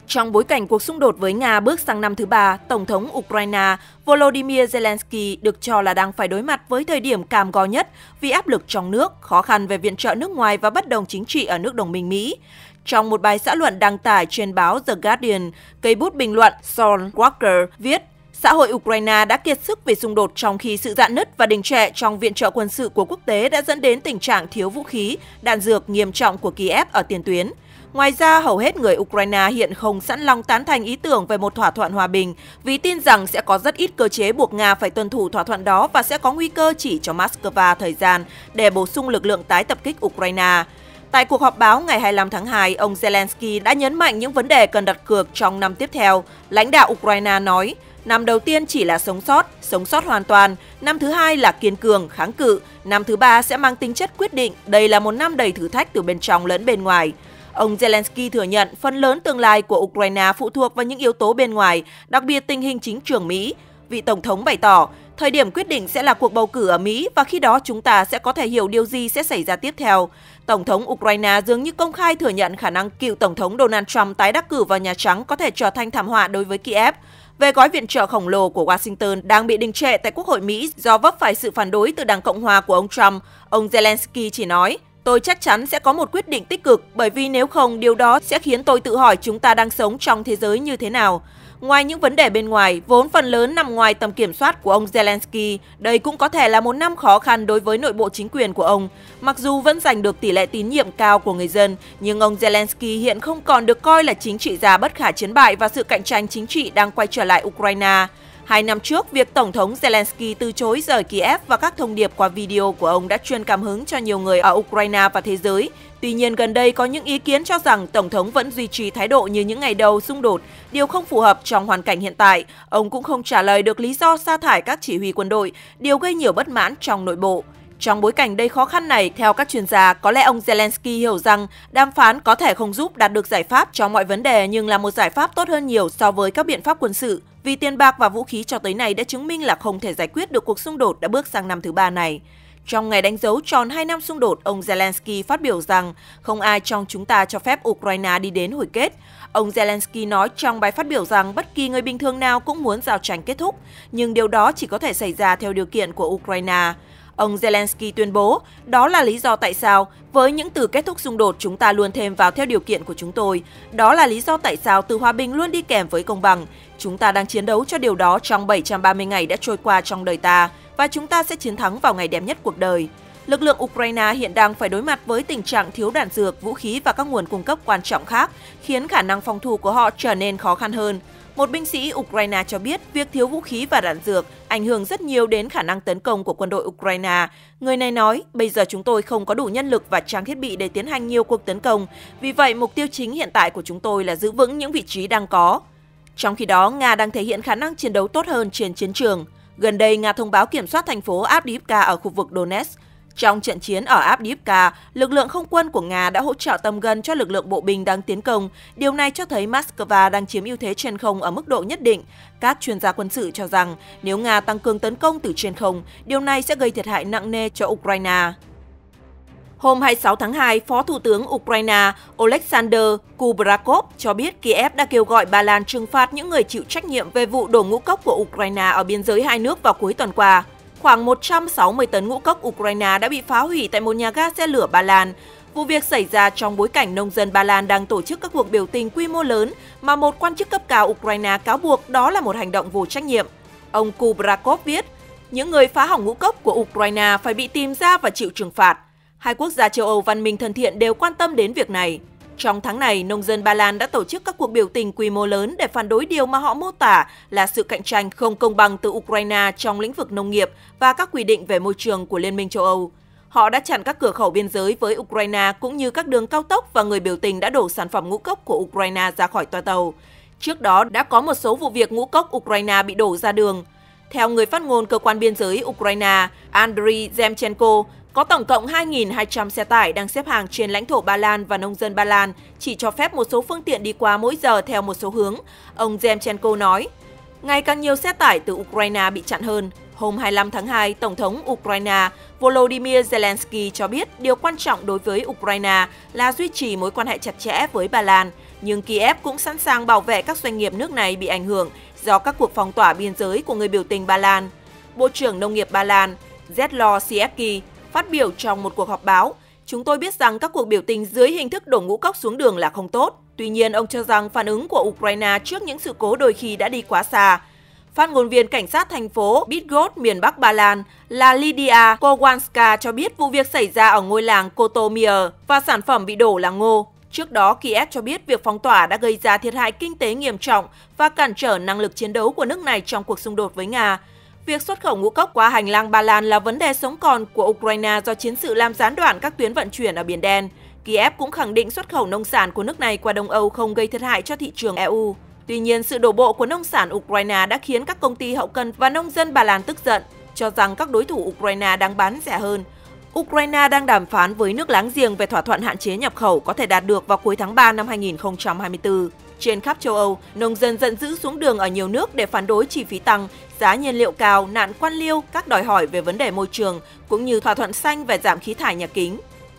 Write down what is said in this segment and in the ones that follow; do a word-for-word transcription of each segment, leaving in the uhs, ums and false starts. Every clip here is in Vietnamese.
Trong bối cảnh cuộc xung đột với Nga bước sang năm thứ ba, Tổng thống Ukraine Volodymyr Zelensky được cho là đang phải đối mặt với thời điểm cam go nhất vì áp lực trong nước, khó khăn về viện trợ nước ngoài và bất đồng chính trị ở nước đồng minh Mỹ. Trong một bài xã luận đăng tải trên báo The Guardian, cây bút bình luận Saul Walker viết: xã hội Ukraine đã kiệt sức vì xung đột trong khi sự rạn nứt và đình trệ trong viện trợ quân sự của quốc tế đã dẫn đến tình trạng thiếu vũ khí, đạn dược nghiêm trọng của Kiev ở tiền tuyến. Ngoài ra, hầu hết người Ukraine hiện không sẵn lòng tán thành ý tưởng về một thỏa thuận hòa bình vì tin rằng sẽ có rất ít cơ chế buộc Nga phải tuân thủ thỏa thuận đó và sẽ có nguy cơ chỉ cho Moscow thời gian để bổ sung lực lượng tái tập kích Ukraine. Tại cuộc họp báo ngày hai mươi lăm tháng hai, ông Zelensky đã nhấn mạnh những vấn đề cần đặt cược trong năm tiếp theo. Lãnh đạo Ukraine nói, năm đầu tiên chỉ là sống sót, sống sót hoàn toàn, năm thứ hai là kiên cường, kháng cự, năm thứ ba sẽ mang tính chất quyết định, đây là một năm đầy thử thách từ bên trong lẫn bên ngoài. Ông Zelensky thừa nhận phần lớn tương lai của Ukraine phụ thuộc vào những yếu tố bên ngoài, đặc biệt tình hình chính trường Mỹ. Vị Tổng thống bày tỏ, thời điểm quyết định sẽ là cuộc bầu cử ở Mỹ và khi đó chúng ta sẽ có thể hiểu điều gì sẽ xảy ra tiếp theo. Tổng thống Ukraine dường như công khai thừa nhận khả năng cựu Tổng thống Donald Trump tái đắc cử vào Nhà Trắng có thể trở thành thảm họa đối với Kiev. Về gói viện trợ khổng lồ của Washington đang bị đình trệ tại Quốc hội Mỹ do vấp phải sự phản đối từ Đảng Cộng hòa của ông Trump, ông Zelensky chỉ nói, tôi chắc chắn sẽ có một quyết định tích cực bởi vì nếu không, điều đó sẽ khiến tôi tự hỏi chúng ta đang sống trong thế giới như thế nào. Ngoài những vấn đề bên ngoài, vốn phần lớn nằm ngoài tầm kiểm soát của ông Zelensky, đây cũng có thể là một năm khó khăn đối với nội bộ chính quyền của ông. Mặc dù vẫn giành được tỷ lệ tín nhiệm cao của người dân, nhưng ông Zelensky hiện không còn được coi là chính trị gia bất khả chiến bại và sự cạnh tranh chính trị đang quay trở lại Ukraine. Hai năm trước, việc Tổng thống Zelensky từ chối rời Kiev và các thông điệp qua video của ông đã truyền cảm hứng cho nhiều người ở Ukraine và thế giới. Tuy nhiên, gần đây có những ý kiến cho rằng Tổng thống vẫn duy trì thái độ như những ngày đầu xung đột, điều không phù hợp trong hoàn cảnh hiện tại. Ông cũng không trả lời được lý do sa thải các chỉ huy quân đội, điều gây nhiều bất mãn trong nội bộ. Trong bối cảnh đầy khó khăn này, theo các chuyên gia, có lẽ ông Zelensky hiểu rằng đàm phán có thể không giúp đạt được giải pháp trong mọi vấn đề nhưng là một giải pháp tốt hơn nhiều so với các biện pháp quân sự. Vì tiền bạc và vũ khí cho tới nay đã chứng minh là không thể giải quyết được cuộc xung đột đã bước sang năm thứ ba này. Trong ngày đánh dấu tròn hai năm xung đột, ông Zelensky phát biểu rằng không ai trong chúng ta cho phép Ukraine đi đến hồi kết. Ông Zelensky nói trong bài phát biểu rằng bất kỳ người bình thường nào cũng muốn giao tranh kết thúc, nhưng điều đó chỉ có thể xảy ra theo điều kiện của Ukraine. Ông Zelensky tuyên bố, đó là lý do tại sao, với những từ kết thúc xung đột chúng ta luôn thêm vào theo điều kiện của chúng tôi. Đó là lý do tại sao từ hòa bình luôn đi kèm với công bằng. Chúng ta đang chiến đấu cho điều đó trong bảy trăm ba mươi ngày đã trôi qua trong đời ta, và chúng ta sẽ chiến thắng vào ngày đẹp nhất cuộc đời. Lực lượng Ukraine hiện đang phải đối mặt với tình trạng thiếu đạn dược, vũ khí và các nguồn cung cấp quan trọng khác, khiến khả năng phòng thủ của họ trở nên khó khăn hơn. Một binh sĩ Ukraine cho biết việc thiếu vũ khí và đạn dược ảnh hưởng rất nhiều đến khả năng tấn công của quân đội Ukraine. Người này nói, bây giờ chúng tôi không có đủ nhân lực và trang thiết bị để tiến hành nhiều cuộc tấn công. Vì vậy, mục tiêu chính hiện tại của chúng tôi là giữ vững những vị trí đang có. Trong khi đó, Nga đang thể hiện khả năng chiến đấu tốt hơn trên chiến trường. Gần đây, Nga thông báo kiểm soát thành phố Avdiivka ở khu vực Donetsk. Trong trận chiến ở Avdiivka, lực lượng không quân của Nga đã hỗ trợ tầm gần cho lực lượng bộ binh đang tiến công. Điều này cho thấy Moscow đang chiếm ưu thế trên không ở mức độ nhất định. Các chuyên gia quân sự cho rằng nếu Nga tăng cường tấn công từ trên không, điều này sẽ gây thiệt hại nặng nề cho Ukraine. Hôm hai mươi sáu tháng hai, Phó Thủ tướng Ukraine Oleksandr Kubrakov cho biết Kiev đã kêu gọi Ba Lan trừng phạt những người chịu trách nhiệm về vụ đổ ngũ cốc của Ukraine ở biên giới hai nước vào cuối tuần qua. Khoảng một trăm sáu mươi tấn ngũ cốc Ukraine đã bị phá hủy tại một nhà ga xe lửa Ba Lan. Vụ việc xảy ra trong bối cảnh nông dân Ba Lan đang tổ chức các cuộc biểu tình quy mô lớn mà một quan chức cấp cao Ukraine cáo buộc đó là một hành động vô trách nhiệm. Ông Kubrakov viết, những người phá hỏng ngũ cốc của Ukraine phải bị tìm ra và chịu trừng phạt. Hai quốc gia châu Âu văn minh thân thiện đều quan tâm đến việc này. Trong tháng này, nông dân Ba Lan đã tổ chức các cuộc biểu tình quy mô lớn để phản đối điều mà họ mô tả là sự cạnh tranh không công bằng từ Ukraine trong lĩnh vực nông nghiệp và các quy định về môi trường của Liên minh châu Âu. Họ đã chặn các cửa khẩu biên giới với Ukraine cũng như các đường cao tốc và người biểu tình đã đổ sản phẩm ngũ cốc của Ukraine ra khỏi toa tàu. Trước đó, đã có một số vụ việc ngũ cốc Ukraine bị đổ ra đường. Theo người phát ngôn cơ quan biên giới Ukraine, Andriy Zemchenko, có tổng cộng hai nghìn hai trăm xe tải đang xếp hàng trên lãnh thổ Ba Lan và nông dân Ba Lan chỉ cho phép một số phương tiện đi qua mỗi giờ theo một số hướng. Ông Zemchenko nói, ngày càng nhiều xe tải từ Ukraine bị chặn hơn. Hôm hai mươi lăm tháng hai, Tổng thống Ukraine Volodymyr Zelensky cho biết điều quan trọng đối với Ukraine là duy trì mối quan hệ chặt chẽ với Ba Lan, nhưng Kiev cũng sẵn sàng bảo vệ các doanh nghiệp nước này bị ảnh hưởng do các cuộc phong tỏa biên giới của người biểu tình Ba Lan. Bộ trưởng Nông nghiệp Ba Lan Zetlo Siekki phát biểu trong một cuộc họp báo, chúng tôi biết rằng các cuộc biểu tình dưới hình thức đổ ngũ cốc xuống đường là không tốt. Tuy nhiên, ông cho rằng phản ứng của Ukraine trước những sự cố đôi khi đã đi quá xa. Phát ngôn viên cảnh sát thành phố Bydgoszcz, miền Bắc Ba Lan là Lidia Kowalska cho biết vụ việc xảy ra ở ngôi làng Kotomir và sản phẩm bị đổ là ngô. Trước đó, Kiev cho biết việc phong tỏa đã gây ra thiệt hại kinh tế nghiêm trọng và cản trở năng lực chiến đấu của nước này trong cuộc xung đột với Nga. Việc xuất khẩu ngũ cốc qua hành lang Ba Lan là vấn đề sống còn của Ukraine do chiến sự làm gián đoạn các tuyến vận chuyển ở Biển Đen. Kiev cũng khẳng định xuất khẩu nông sản của nước này qua Đông Âu không gây thiệt hại cho thị trường e u. Tuy nhiên, sự đổ bộ của nông sản Ukraine đã khiến các công ty hậu cần và nông dân Ba Lan tức giận, cho rằng các đối thủ Ukraine đang bán rẻ hơn. Ukraine đang đàm phán với nước láng giềng về thỏa thuận hạn chế nhập khẩu có thể đạt được vào cuối tháng ba năm hai nghìn không trăm hai mươi tư. Trên khắp châu Âu, nông dân giận dữ xuống đường ở nhiều nước để phản đối chi phí tăng, giá nhiên liệu cao, nạn quan liêu, các đòi hỏi về vấn đề môi trường, cũng như thỏa thuận xanh về giảm khí thải nhà kính.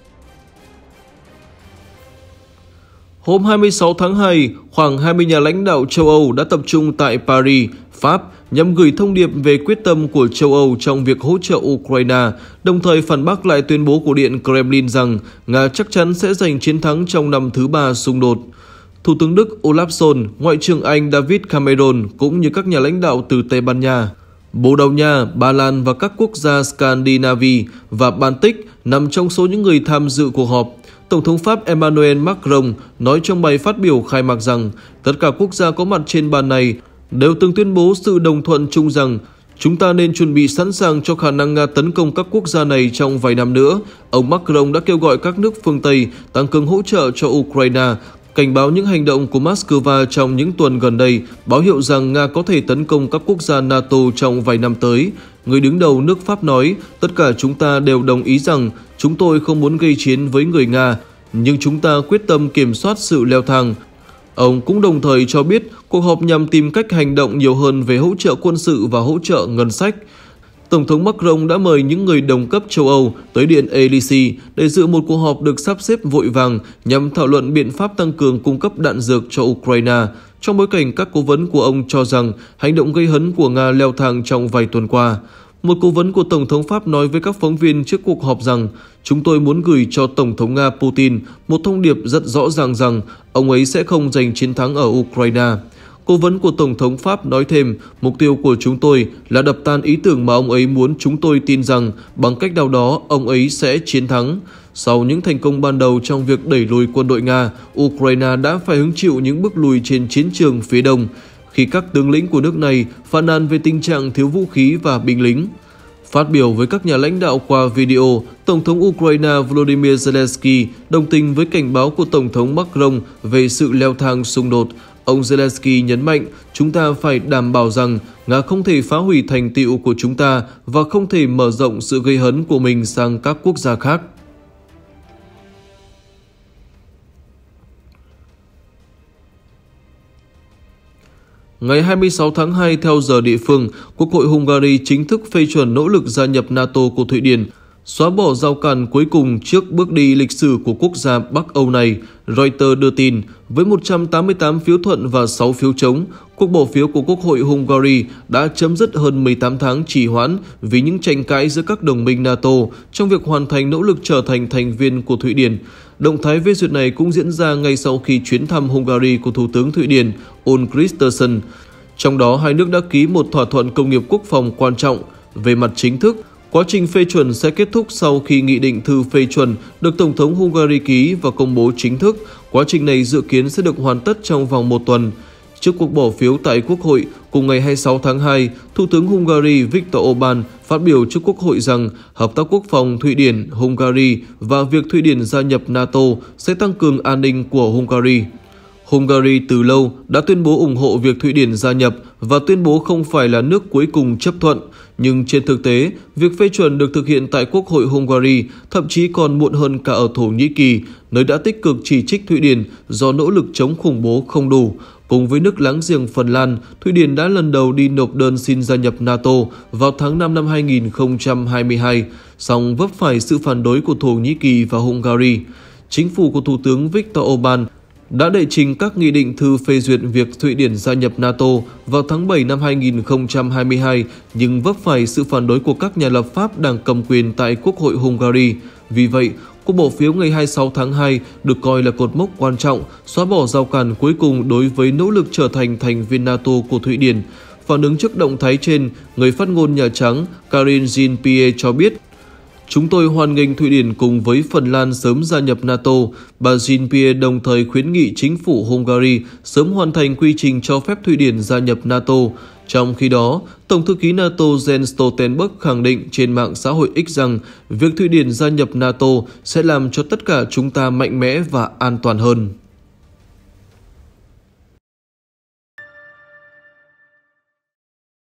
Hôm hai mươi sáu tháng hai, khoảng hai mươi nhà lãnh đạo châu Âu đã tập trung tại Paris, Pháp, nhằm gửi thông điệp về quyết tâm của châu Âu trong việc hỗ trợ Ukraine, đồng thời phản bác lại tuyên bố của Điện Kremlin rằng Nga chắc chắn sẽ giành chiến thắng trong năm thứ ba xung đột. Thủ tướng Đức Olaf Scholz, Ngoại trưởng Anh David Cameron cũng như các nhà lãnh đạo từ Tây Ban Nha, Bồ Đào Nha, Ba Lan và các quốc gia Scandinavia và Baltic nằm trong số những người tham dự cuộc họp. Tổng thống Pháp Emmanuel Macron nói trong bài phát biểu khai mạc rằng tất cả quốc gia có mặt trên bàn này đều từng tuyên bố sự đồng thuận chung rằng chúng ta nên chuẩn bị sẵn sàng cho khả năng Nga tấn công các quốc gia này trong vài năm nữa. Ông Macron đã kêu gọi các nước phương Tây tăng cường hỗ trợ cho Ukraine, cảnh báo những hành động của Moscow trong những tuần gần đây báo hiệu rằng Nga có thể tấn công các quốc gia NATO trong vài năm tới. Người đứng đầu nước Pháp nói, tất cả chúng ta đều đồng ý rằng chúng tôi không muốn gây chiến với người Nga, nhưng chúng ta quyết tâm kiểm soát sự leo thang. Ông cũng đồng thời cho biết cuộc họp nhằm tìm cách hành động nhiều hơn về hỗ trợ quân sự và hỗ trợ ngân sách. Tổng thống Macron đã mời những người đồng cấp châu Âu tới Điện Élysée để dự một cuộc họp được sắp xếp vội vàng nhằm thảo luận biện pháp tăng cường cung cấp đạn dược cho Ukraine, trong bối cảnh các cố vấn của ông cho rằng hành động gây hấn của Nga leo thang trong vài tuần qua. Một cố vấn của Tổng thống Pháp nói với các phóng viên trước cuộc họp rằng chúng tôi muốn gửi cho Tổng thống Nga Putin một thông điệp rất rõ ràng rằng ông ấy sẽ không giành chiến thắng ở Ukraine. Cố vấn của Tổng thống Pháp nói thêm, mục tiêu của chúng tôi là đập tan ý tưởng mà ông ấy muốn chúng tôi tin rằng bằng cách nào đó ông ấy sẽ chiến thắng. Sau những thành công ban đầu trong việc đẩy lùi quân đội Nga, Ukraine đã phải hứng chịu những bước lùi trên chiến trường phía đông, khi các tướng lĩnh của nước này phàn nàn về tình trạng thiếu vũ khí và binh lính. Phát biểu với các nhà lãnh đạo qua video, Tổng thống Ukraine Volodymyr Zelensky đồng tình với cảnh báo của Tổng thống Macron về sự leo thang xung đột. Ông Zelensky nhấn mạnh, chúng ta phải đảm bảo rằng Nga không thể phá hủy thành tựu của chúng ta và không thể mở rộng sự gây hấn của mình sang các quốc gia khác. Ngày hai mươi sáu tháng hai theo giờ địa phương, Quốc hội Hungary chính thức phê chuẩn nỗ lực gia nhập NATO của Thụy Điển, xóa bỏ rào cản cuối cùng trước bước đi lịch sử của quốc gia Bắc Âu này. Reuters đưa tin, với một trăm tám mươi tám phiếu thuận và sáu phiếu chống, cuộc bỏ phiếu của Quốc hội Hungary đã chấm dứt hơn mười tám tháng trì hoãn vì những tranh cãi giữa các đồng minh NATO trong việc hoàn thành nỗ lực trở thành thành viên của Thụy Điển. Động thái phê duyệt này cũng diễn ra ngay sau khi chuyến thăm Hungary của Thủ tướng Thụy Điển Ulf Kristersson. Trong đó, hai nước đã ký một thỏa thuận công nghiệp quốc phòng quan trọng. Về mặt chính thức, quá trình phê chuẩn sẽ kết thúc sau khi nghị định thư phê chuẩn được Tổng thống Hungary ký và công bố chính thức. Quá trình này dự kiến sẽ được hoàn tất trong vòng một tuần. Trước cuộc bỏ phiếu tại Quốc hội, cùng ngày hai mươi sáu tháng hai, Thủ tướng Hungary Viktor Orbán phát biểu trước Quốc hội rằng hợp tác quốc phòng Thụy Điển, Hungary và việc Thụy Điển gia nhập NATO sẽ tăng cường an ninh của Hungary. Hungary từ lâu đã tuyên bố ủng hộ việc Thụy Điển gia nhập và tuyên bố không phải là nước cuối cùng chấp thuận. Nhưng trên thực tế, việc phê chuẩn được thực hiện tại Quốc hội Hungary thậm chí còn muộn hơn cả ở Thổ Nhĩ Kỳ, nơi đã tích cực chỉ trích Thụy Điển do nỗ lực chống khủng bố không đủ. Cùng với nước láng giềng Phần Lan, Thụy Điển đã lần đầu đi nộp đơn xin gia nhập NATO vào tháng năm năm hai nghìn không trăm hai mươi hai, song vấp phải sự phản đối của Thổ Nhĩ Kỳ và Hungary. Chính phủ của Thủ tướng Viktor Orbán đã đệ trình các nghị định thư phê duyệt việc Thụy Điển gia nhập NATO vào tháng bảy năm hai nghìn không trăm hai mươi hai, nhưng vấp phải sự phản đối của các nhà lập pháp đảng cầm quyền tại Quốc hội Hungary. Vì vậy, cuộc bỏ phiếu ngày hai mươi sáu tháng hai được coi là cột mốc quan trọng, xóa bỏ rào cản cuối cùng đối với nỗ lực trở thành thành viên NATO của Thụy Điển. Phản ứng trước động thái trên, người phát ngôn Nhà Trắng Karine Jean-Pierre cho biết: "Chúng tôi hoan nghênh Thụy Điển cùng với Phần Lan sớm gia nhập NATO." Bà Jean-Pierre đồng thời khuyến nghị chính phủ Hungary sớm hoàn thành quy trình cho phép Thụy Điển gia nhập NATO. Trong khi đó, Tổng thư ký NATO Jens Stoltenberg khẳng định trên mạng xã hội X rằng việc Thụy Điển gia nhập NATO sẽ làm cho tất cả chúng ta mạnh mẽ và an toàn hơn.